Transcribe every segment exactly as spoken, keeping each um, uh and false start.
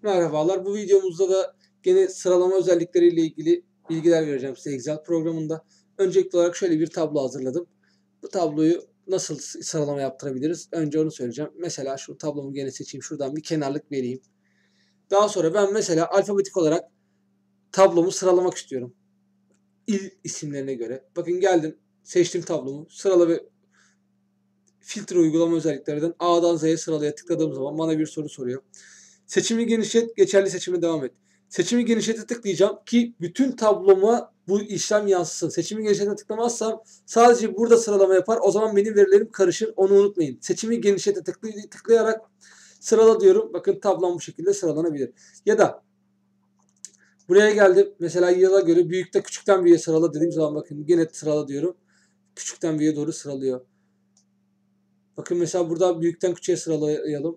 Merhabalar. Bu videomuzda da gene sıralama özellikleriyle ilgili bilgiler vereceğim size Excel programında. Öncelikli olarak şöyle bir tablo hazırladım. Bu tabloyu nasıl sıralama yaptırabiliriz? Önce onu söyleyeceğim. Mesela şu tablomu gene seçeyim. Şuradan bir kenarlık vereyim. Daha sonra ben mesela alfabetik olarak tablomu sıralamak istiyorum. İl isimlerine göre. Bakın geldim. Seçtim tablomu. Sırala ve filtre uygulama özelliklerinden A'dan Z'ye sıralaya tıkladığım zaman bana bir soru soruyor. Seçimi genişlet, geçerli seçime devam et. Seçimi genişlete tıklayacağım ki bütün tabloma bu işlem yansısın. Seçimi genişlete tıklamazsam sadece burada sıralama yapar. O zaman benim verilerim karışır. Onu unutmayın. Seçimi genişlete tıklay tıklayarak sırala diyorum. Bakın tablom bu şekilde sıralanabilir. Ya da buraya geldim. Mesela yıla göre büyükte küçükten büyüğe sırala dediğim zaman bakın yine sırala diyorum. Küçükten büyüğe doğru sıralıyor. Bakın mesela burada büyükten küçüğe sıralayalım.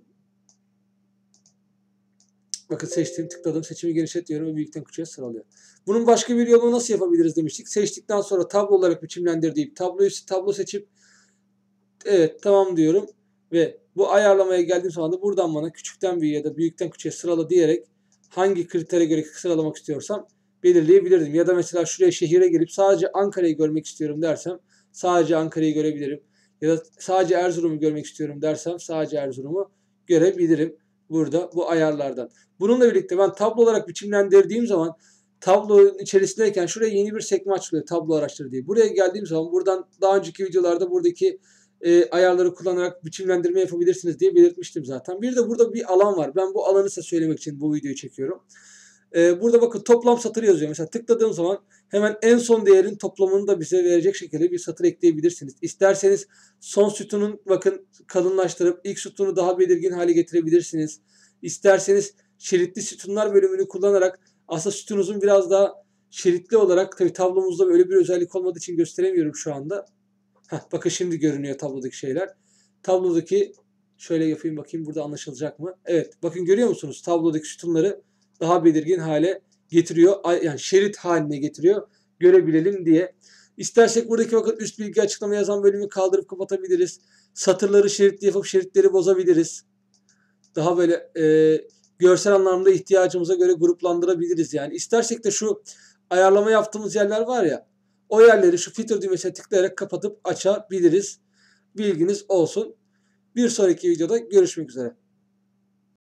Bakın seçtiğim, tıkladım, seçimi genişlet diyorum ve büyükten küçüğe sıralıyor. Bunun başka bir yolunu nasıl yapabiliriz demiştik. Seçtikten sonra tablo olarak biçimlendir deyip tabloyu tablo seçip evet tamam diyorum ve bu ayarlamaya geldiğim zaman da buradan bana küçükten büyüğe ya da büyükten küçüğe sırala diyerek hangi kritere göre sıralamak istiyorsam belirleyebilirdim. Ya da mesela şuraya şehire gelip sadece Ankara'yı görmek istiyorum dersem sadece Ankara'yı görebilirim. Ya da sadece Erzurum'u görmek istiyorum dersem sadece Erzurum'u görebilirim burada bu ayarlardan. Bununla birlikte ben tablo olarak biçimlendirdiğim zaman tablonun içerisindeyken şuraya yeni bir sekme açılıyor tablo araçları diye. Buraya geldiğim zaman buradan daha önceki videolarda buradaki e, ayarları kullanarak biçimlendirme yapabilirsiniz diye belirtmiştim zaten. Bir de burada bir alan var. Ben bu alanı size söylemek için bu videoyu çekiyorum. E, burada bakın toplam satır yazıyor. Mesela tıkladığım zaman hemen en son değerin toplamını da bize verecek şekilde bir satır ekleyebilirsiniz. İsterseniz son sütunun bakın kalınlaştırıp ilk sütunu daha belirgin hale getirebilirsiniz. İsterseniz şeritli sütunlar bölümünü kullanarak aslında sütunuzun biraz daha şeritli olarak tabi tablomuzda böyle bir özellik olmadığı için gösteremiyorum şu anda. Heh, bakın şimdi görünüyor tablodaki şeyler. Tablodaki şöyle yapayım bakayım burada anlaşılacak mı? Evet bakın görüyor musunuz? Tablodaki sütunları daha belirgin hale getiriyor. Yani şerit haline getiriyor. Görebilelim diye. İstersek buradaki bakın üst bilgi açıklama yazan bölümü kaldırıp kapatabiliriz. Satırları şeritli yapıp şeritleri bozabiliriz. Daha böyle e, görsel anlamda ihtiyacımıza göre gruplandırabiliriz yani. İstersek de şu ayarlama yaptığımız yerler var ya, o yerleri şu filtre düğmesine tıklayarak kapatıp açabiliriz. Bilginiz olsun. Bir sonraki videoda görüşmek üzere.